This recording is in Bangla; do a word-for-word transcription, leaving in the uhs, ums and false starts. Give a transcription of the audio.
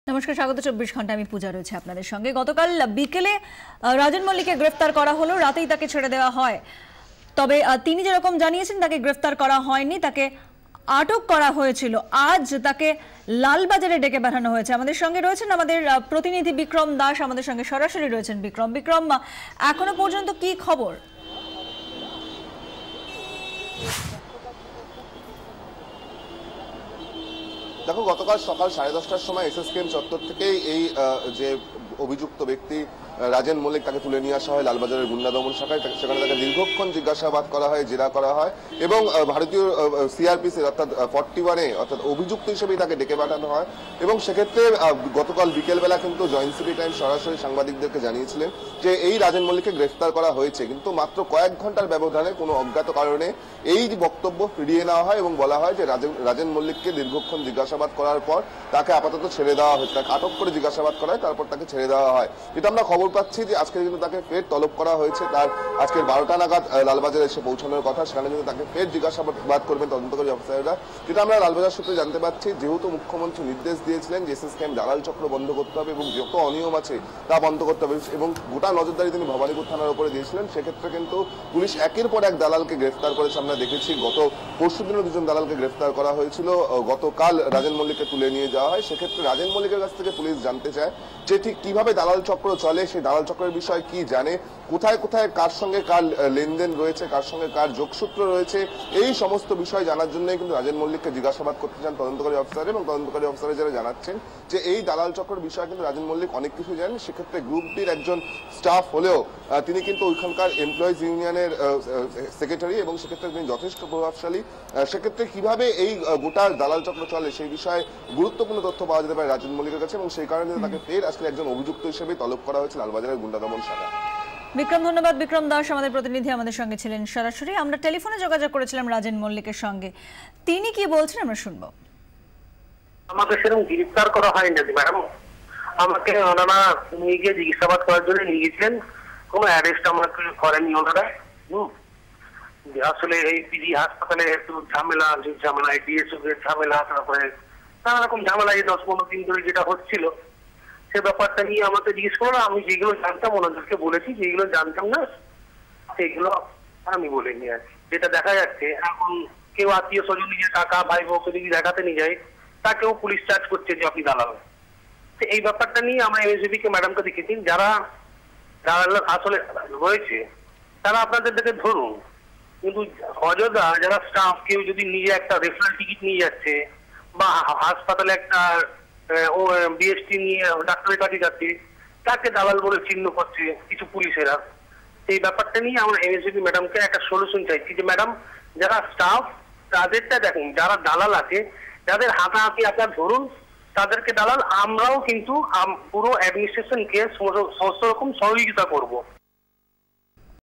নমস্কার, স্বাগত চব্বিশ ঘন্টা। আমি পূজা রয়েছে আপনাদের সঙ্গে। গতকাল বিকেলে রাজন মল্লিককে গ্রেফতার করা হলো, রাতেই তাকে ছেড়ে দেওয়া হয়। তবে তিনি যেরকম জানিয়েছেন তাকে গ্রেফতার করা হয়নি, তাকে আটক করা হয়েছিল। আজ তাকে লালবাজারে ডেকে পাঠানো হয়েছে। আমাদের সঙ্গে রয়েছেন আমাদের প্রতিনিধি বিক্রম দাস, আমাদের সঙ্গে সরাসরি রয়েছেন বিক্রম। বিক্রম, এখনো পর্যন্ত কি খবর? দেখো, গতকাল সকাল সাড়ে দশটার সময় এসএসকেএম চত্বর থেকে এই যে অভিযুক্ত ব্যক্তি রাজেন মল্লিক তাকে তুলে নিয়ে আসা হয় লালবাজারের গুন্ডা দমন শাখায়। সেখানে তাকে দীর্ঘক্ষণ জিজ্ঞাসাবাদ করা হয়, জেরা করা হয় এবং ভারতীয় সিআরপিসির অর্থাৎ ফর্টি ওয়ানে অর্থাৎ অভিযুক্ত হিসেবেই তাকে ডেকে পাঠানো হয়। এবং সেক্ষেত্রে গতকাল বিকেলবেলা কিন্তু জয়েন্ট সিটি টাইম সরাসরি সাংবাদিকদেরকে জানিয়েছিলেন যে এই রাজেন মল্লিককে গ্রেফতার করা হয়েছে, কিন্তু মাত্র কয়েক ঘন্টার ব্যবধানে কোনো অজ্ঞাত কারণে এই বক্তব্য ফিরিয়ে নেওয়া হয় এবং বলা হয় যে রাজেন রাজেন মল্লিককে দীর্ঘক্ষণ জিজ্ঞাসাবাদ করার পর তাকে আপাতত ছেড়ে দেওয়া হয়েছে, তাকে আটক করে জিজ্ঞাসাবাদ করা হয়, তারপর তাকে ছেড়ে দেওয়া হয়। যেটা আমরা খবর পাচ্ছি যে আজকে কিন্তু তাকে ফের তলব করা হয়েছে। তার আজকের বারোটা নাগাদ লালবাজারে এসে পৌঁছানোর কথা, সেখানে কিন্তু তাকে ফের জিজ্ঞাসাবাদ করবেন তদন্তকারী অফিসাররা। যেটা আমরা লালবাজার সূত্রে জানতে পারছি, যেহেতু মুখ্যমন্ত্রী নির্দেশ দিয়েছিলেন যে এসএসকেএম দালাল চক্র বন্ধ করতে হবে এবং যত অনিয়ম আছে তা বন্ধ করতে হবে এবং গোটা নজরদারি তিনি ভবানীপুর থানার উপরে দিয়েছিলেন, সেক্ষেত্রে কিন্তু পুলিশ একের পর এক দালালকে গ্রেফতার করেছে। আমরা দেখেছি গত পরশু দিনও দুজন দালালকে গ্রেফতার করা হয়েছিল, গতকাল রাজেন মল্লিককে তুলে নিয়ে যাওয়া হয়। সেক্ষেত্রে রাজেন মল্লিকের কাছ থেকে পুলিশ জানতে চায় যে ঠিক কিভাবে দালাল চক্র চলে, সেই দালাল চক্রের বিষয়ে কি জানে, কোথায় কোথায় কার সঙ্গে কার লেনদেন রয়েছে, কার সঙ্গে কার যোগসূত্র রয়েছে, এই সমস্ত বিষয় জানার জন্যই কিন্তু রাজেন মল্লিককে জিজ্ঞাসাবাদ করতে চান তদন্তকারী অফিসার। এবং তদন্তকারী অফিসার যারা জানাচ্ছেন যে এই দালাল চক্রের বিষয়ে কিন্তু রাজেন মল্লিক অনেক কিছু জানেন। সেক্ষেত্রে গ্রুপ ডির একজন স্টাফ হলেও তিনি কিন্তু ওইখানকার এমপ্লয়িজ ইউনিয়নের সেক্রেটারি এবং সেক্ষেত্রে তিনি যথেষ্ট প্রভাবশালী। সেক্ষেত্রে কিভাবে এই গোটা দালাল চক্র চলে সেই বিষয়ে গুরুত্বপূর্ণ তথ্য পাওয়া যেতে পারে রাজেন মল্লিকের কাছে এবং সেই কারণে তাকে ফের আজকে একজন অভিযুক্ত হিসেবে তলব করা হয়েছে লালবাজারের গুন্ডা দমন শাখা। বিক্রম, ধন্যবাদ। বিক্রম দাস আমাদের প্রতিনিধি আমাদের সঙ্গে ছিলেন সরাসরি। আমরা টেলিফোনে যোগাযোগ করেছিলাম রাজেন মল্লিকের সঙ্গে, তিনি কি বলছেন আমরা শুনবো। আমাকে সেরকম গ্রেফতার করা হয়নি ম্যাডাম, আমাকে ওনারা নিয়ে গিয়ে জিজ্ঞাসাবাদ করার জন্য নিয়ে গেছিলেন, কোনো অ্যারেস্ট আমাকে করেননি ওনারা। হম আসলে এই পিজি হাসপাতালে একটু ঝামেলা ঝামেলা ডিএসও এর ঝামেলা, তারপরে নানা রকম ঝামেলা এই দশ পনেরো দিন ধরে যেটা হচ্ছিল সে ব্যাপারটা নিয়ে আমাকে জিজ্ঞেস করলো। আমি যেগুলো জানতাম ওনাদেরকে বলেছি, যেগুলো জানতাম না সেগুলো আমি বলিনি। আর যেটা দেখা যাচ্ছে এখন কেউ আত্মীয় স্বজন নিজের টাকা ভাই বউকে যদি দেখাতে নিয়ে যায় তাকেও পুলিশ চার্জ করছে যে আপনি দালাল। তো এই ব্যাপারটা নিয়ে আমরা এমএসবি কে ম্যাডামকে দেখেছি, যারা দালাল আসলে রয়েছে তারা আপনাদের দিকে ধরুন, কিন্তু অযথা যারা স্টাফ কেউ যদি নিজে একটা রেফারেল টিকিট নিয়ে যাচ্ছে বা হাসপাতালে একটা ও বিএসটি নিয়ে ডাক্তারের কাছে যাচ্ছে তাকে দালাল বলে চিহ্ন করছে কিছু পুলিশেরা। এই ব্যাপারটা নিয়ে আমরা এমএসবি ম্যাডামকে একটা সলিউশন চাইছি যে ম্যাডাম যারা স্টাফ তাদেরটা দেখুন, যারা দালাল আছে যাদের হাতাহাতি আপনার ধরুন তাদেরকে দালাল, আমরাও কিন্তু পুরো অ্যাডমিনিস্ট্রেশনকে সমস্ত রকম সহযোগিতা করবো।